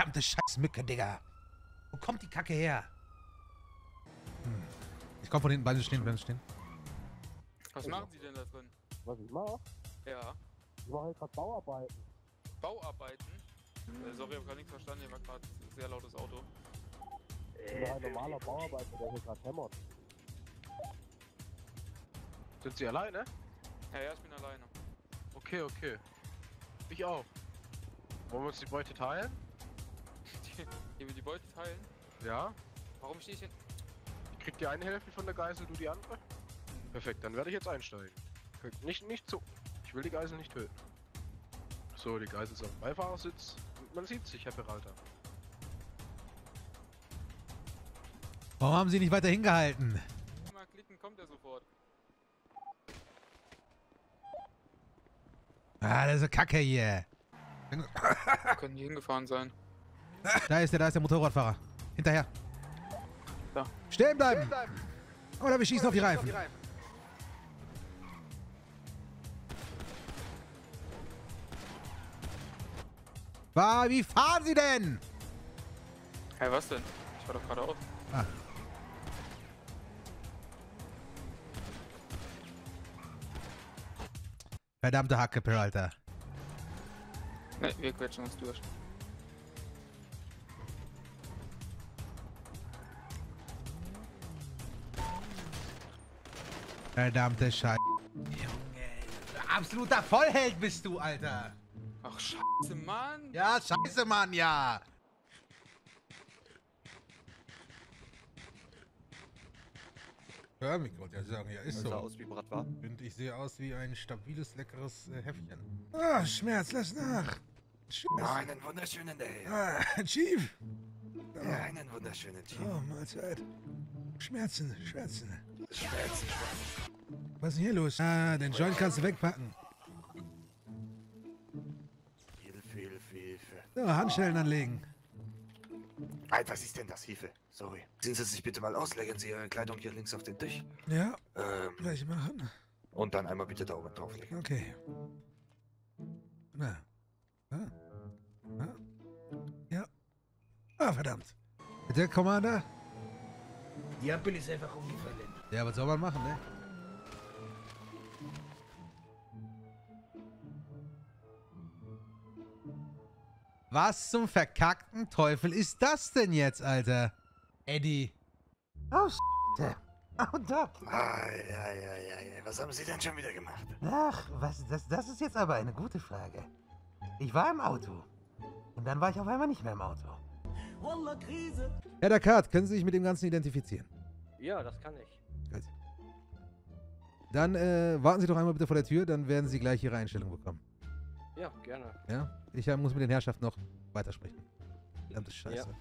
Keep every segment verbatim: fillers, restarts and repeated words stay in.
Verdammte Scheißmücke, Digga. Wo kommt die Kacke her? Hm. Ich komm von hinten, beide stehen, beide stehen. Was machen Sie denn da drin? Was ich mache? Ja. Ich mache halt gerade Bauarbeiten. Bauarbeiten? Äh, sorry, ich habe gerade nichts verstanden, hier war gerade ein sehr lautes Auto. Ich mache halt normaler Bauarbeiter, der hier gerade hämmert. Sind Sie alleine? Ja, ja, ich bin alleine. Okay, okay. Ich auch. Wollen wir uns die Beute teilen? Hier wir die Beute teilen? Ja. Warum stehe ich hin? Kriegt die eine Hälfte von der Geisel, du die andere? Perfekt, dann werde ich jetzt einsteigen. Nicht, nicht so. Ich will die Geisel nicht töten. So, die Geisel ist auf dem Beifahrersitz. Man sieht sich, Herr Peralta. Warum haben Sie nicht weiter hingehalten? Mal klicken, kommt er sofort. Ah, das ist eine Kacke hier. Können hier hingefahren sein. Da ist der, da ist der Motorradfahrer. Hinterher. Da. Stehen bleiben! Oder wir schießen auf die Reifen. War, wie fahren Sie denn? Hey, was denn? Ich war doch geradeaus. Ah. Verdammte Hacke, Peralta. Ne, wir quetschen uns durch. Verdammte Scheiße. Junge, absoluter Vollheld bist du, Alter. Ach, scheiße, Mann. Ja, scheiße, Mann, ja. Ja, ich wollte ja sagen, ja, ist so. Sah aus wie Bratwa. Und ich sehe aus wie ein stabiles, leckeres äh, Häffchen. Ah, Schmerz, lass nach. Oh, einen wunderschönen Day. Ah, Chief. Oh. Ja, einen wunderschönen Chief. Oh, Mahlzeit. Schmerzen, Schmerzen. Schmerzen. Was ist denn hier los? Ah, den Joint kannst du wegpacken. Hilfe, Hilfe, Hilfe. So, Handschellen anlegen. Hey, was ist denn das? Hilfe. Sorry. Ziehen Sie sich bitte mal aus, legen Sie Ihre Kleidung hier links auf den Tisch. Ja, Ähm, gleich machen. und dann einmal bitte da oben drauflegen. Okay. Na. Ah. Ah. Ja. Ah, verdammt. Bitte, Commander? Die Ampel ist einfach umgefallen. Ja, was soll man machen, ne? Was zum verkackten Teufel ist das denn jetzt, Alter? Eddie. Oh, Scheiße. Oh, Doc. Ah, ja, ja, ja, ja. Was haben Sie denn schon wieder gemacht? Ach, was, das, das ist jetzt aber eine gute Frage. Ich war im Auto. Und dann war ich auf einmal nicht mehr im Auto. Wallah, Krise. Herr Dakat, können Sie sich mit dem Ganzen identifizieren? Ja, das kann ich. Gut. Dann äh, warten Sie doch einmal bitte vor der Tür, dann werden Sie gleich Ihre Einstellung bekommen. Ja, gerne. Ja? Ich äh, muss mit den Herrschaften noch weitersprechen. Verdammte Scheiße. Ja.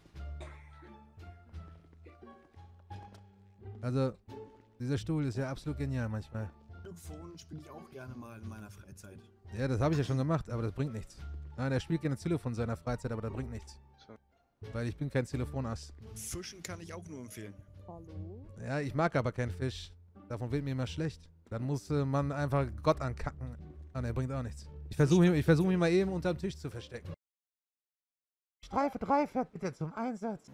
Also, dieser Stuhl ist ja absolut genial manchmal. Telefon spiele ich auch gerne mal in meiner Freizeit. Ja, das habe ich ja schon gemacht, aber das bringt nichts. Nein, er spielt gerne Telefon in seiner Freizeit, aber das bringt nichts. Weil ich bin kein Telefonass. Fischen kann ich auch nur empfehlen. Hallo? Ja, ich mag aber keinen Fisch. Davon wird mir immer schlecht. Dann muss äh, man einfach Gott ankacken. Ah, ne, bringt auch nichts. Ich versuche ich versuch mich mal eben unterm Tisch zu verstecken. Streife drei fährt bitte zum Einsatz.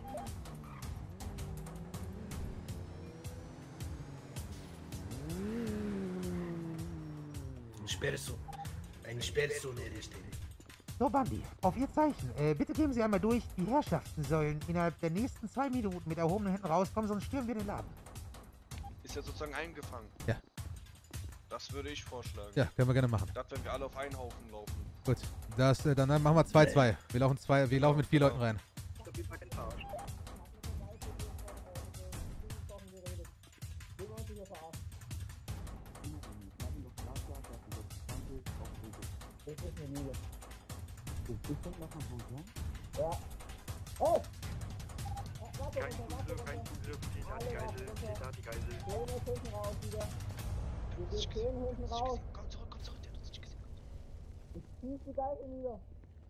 Eine Sperrzone. Eine Sperrzone errichten. So, Bandi, auf Ihr Zeichen. Äh, bitte geben Sie einmal durch. Die Herrschaften sollen innerhalb der nächsten zwei Minuten mit erhobenen Händen rauskommen, sonst stürmen wir den Laden. Ist ja sozusagen eingefangen. Ja. Das würde ich vorschlagen. Ja, können wir gerne machen. Das, wenn wir alle auf einen Haufen laufen. Gut. Das, äh, dann machen wir zwei zwei. Wir laufen zwei, wir laufen mit vier Leuten rein. Kein Zugriff, kein Zugriff. Steht da die Geisel, steht da die Geisel. Wir stehen hinten raus. Komm zurück, komm zurück, der hat uns nicht gesehen. Ich schieß die Geisel nieder.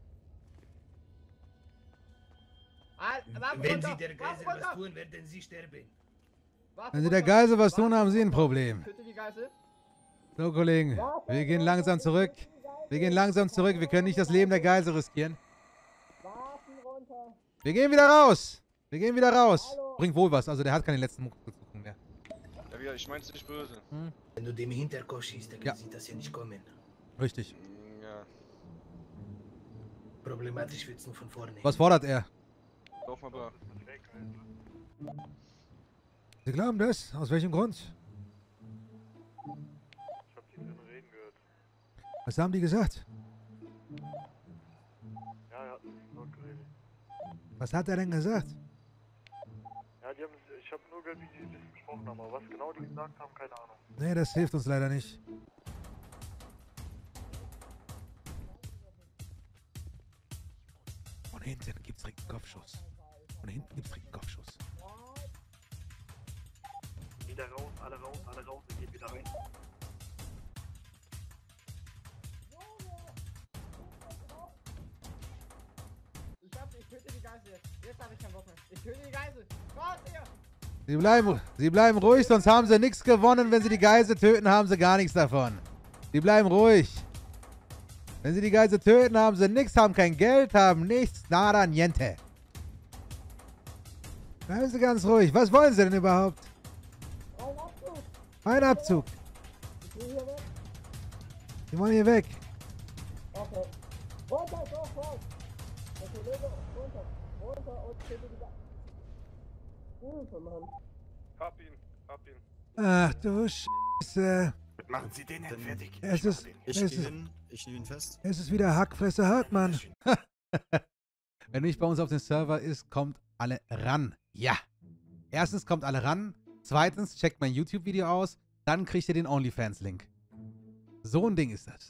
Wenn Sie der Geisel was tun, werden Sie sterben. Wenn Sie der Geisel was tun, haben Sie ein Problem. So, Kollegen, wir gehen langsam zurück. Wir gehen langsam zurück. Wir können nicht das Leben der Geisel riskieren. Wir gehen wieder raus. Wir gehen wieder raus. Bringt wohl was. Also der hat keine letzten Muckzucken mehr. Ja, wie, ich mein's nicht böse. Hm? Wenn du dem Hinterkopf schießt, dann Ja. kann sie das ja nicht kommen. Richtig. Ja. Problematisch wird's nur von vorne. Was fordert er? Lauf mal da. Sie glauben das? Aus welchem Grund? Ich hab die drin reden gehört. Was haben die gesagt? Ja, er hat dort geredet. Was hat er denn gesagt? Ja, die haben, ich habe nur gehört, wie die das besprochen haben, aber was genau die gesagt haben, keine Ahnung. Nee, das hilft uns leider nicht. Von hinten gibt's direkt einen Kopfschuss. Von hinten gibt's direkt einen Kopfschuss. Wieder raus, alle raus, alle raus, und geht wieder rein. Ich hab, ich töte die Geisel jetzt. Jetzt hab ich keinen Bock mehr. Ich töte die Geisel. Raus hier! Sie bleiben, sie bleiben ruhig, sonst haben sie nichts gewonnen. Wenn sie die Geisel töten, haben sie gar nichts davon. Sie bleiben ruhig. Wenn sie die Geisel töten, haben sie nichts, haben kein Geld, haben nichts, nada, niente. Bleiben Sie ganz ruhig. Was wollen Sie denn überhaupt? Ein Abzug! Ein Abzug. Ich will hier weg. Sie wollen hier weg. Okay. Runter, sofort! Der Kollege, runter. Runter und töte die Geisel. Hilfe, Mann. Hab ihn, hab ihn. Ach du Scheiße. Machen Sie den denn fertig. Es ist, Ich es nehme ist, ihn, ich nehme ihn fest. es ist wieder Hackfresse Hartmann. Wenn nicht bei uns auf dem Server ist, kommt alle ran. Ja. Erstens kommt alle ran. Zweitens checkt mein YouTube-Video aus. Dann kriegt ihr den OnlyFans-Link. So ein Ding ist das.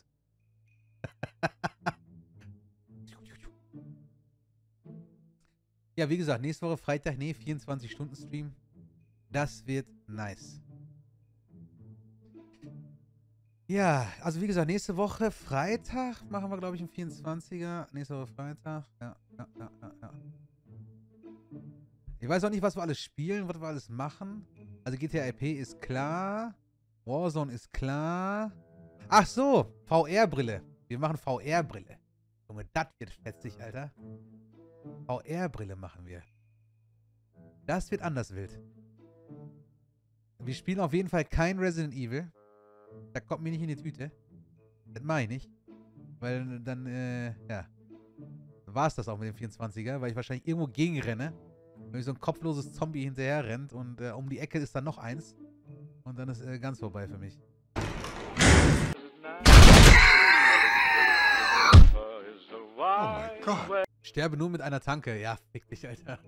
Ja, wie gesagt, nächste Woche Freitag, nee, vierundzwanzig Stunden Stream. Das wird nice. Ja, also wie gesagt, nächste Woche Freitag machen wir, glaube ich, einen vierundzwanziger. Nächste Woche Freitag. Ja, ja, ja, ja, ja. Ich weiß auch nicht, was wir alles spielen, was wir alles machen. Also G T A R P ist klar. Warzone ist klar. Ach so, V R-Brille. Wir machen V R-Brille. Junge, das wird fetzig, Alter. V R-Brille machen wir. Das wird anders wild. Wir spielen auf jeden Fall kein Resident Evil. Da kommt mir nicht in die Tüte. Das mache ich nicht. Weil dann, äh, ja. War es das auch mit dem vierundzwanziger, weil ich wahrscheinlich irgendwo gegenrenne. Wenn ich so ein kopfloses Zombie hinterher rennt und äh, um die Ecke ist dann noch eins. Und dann ist äh, ganz vorbei für mich. Oh mein Gott. Ich sterbe nur mit einer Tanke. Ja, fick dich, Alter.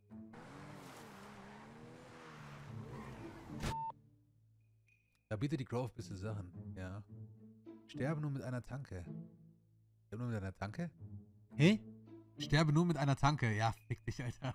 Da bietet die Grove ein bisschen Sachen. Ja. Sterbe nur mit einer Tanke. Sterbe nur mit einer Tanke? Hä? Sterbe nur mit einer Tanke. Ja, fick dich, Alter.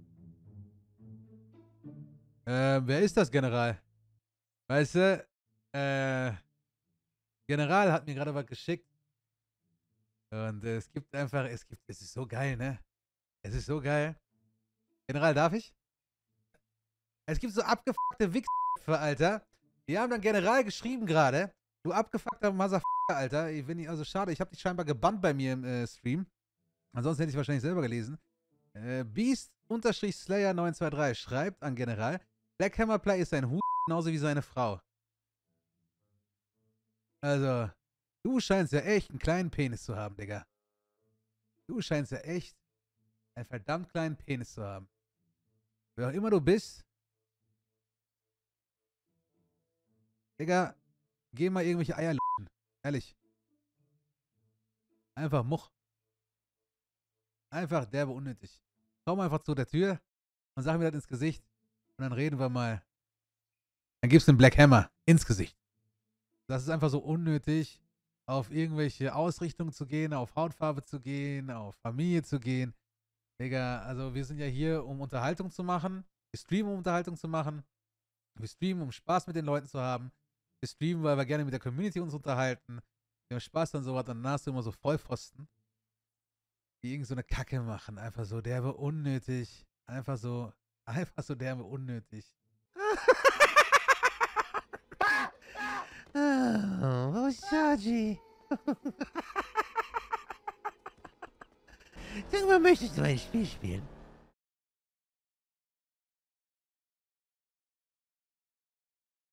äh, wer ist das, General? Weißt du, äh, General hat mir gerade was geschickt. Und äh, es gibt einfach, es gibt, es ist so geil, ne? Es ist so geil. General, darf ich? Es gibt so abgefuckte Wichser, Alter. Die haben dann General geschrieben gerade. Du abgefuckter Motherfucker, Alter. Ich bin nicht, also schade, ich habe dich scheinbar gebannt bei mir im äh, Stream. Ansonsten hätte ich wahrscheinlich selber gelesen. Äh, Beast-Slayer neun zwei drei schreibt an General. Black Hammer Play ist ein Hut, genauso wie seine Frau. Also, du scheinst ja echt einen kleinen Penis zu haben, Digga. Du scheinst ja echt einen verdammt kleinen Penis zu haben. Wer auch immer du bist. Digga, geh mal irgendwelche Eier luschen. Ehrlich. Einfach Much. Einfach derbe unnötig. Komm einfach zu der Tür und sag mir das ins Gesicht. Und dann reden wir mal. Dann gibst du einen Black Hammer ins Gesicht. Das ist einfach so unnötig, auf irgendwelche Ausrichtungen zu gehen, auf Hautfarbe zu gehen, auf Familie zu gehen. Digga, also wir sind ja hier, um Unterhaltung zu machen. Wir streamen, um Unterhaltung zu machen. Wir streamen, um Spaß mit den Leuten zu haben. Wir streamen, weil wir gerne mit der Community uns unterhalten. Wir haben Spaß an sowas. Und dann hast du immer so Vollpfosten, die irgend so eine Kacke machen. Einfach so derbe unnötig. Einfach so, einfach so derbe unnötig. Oh, wo ist Georgie? Sag mal, möchtest du ein Spiel spielen?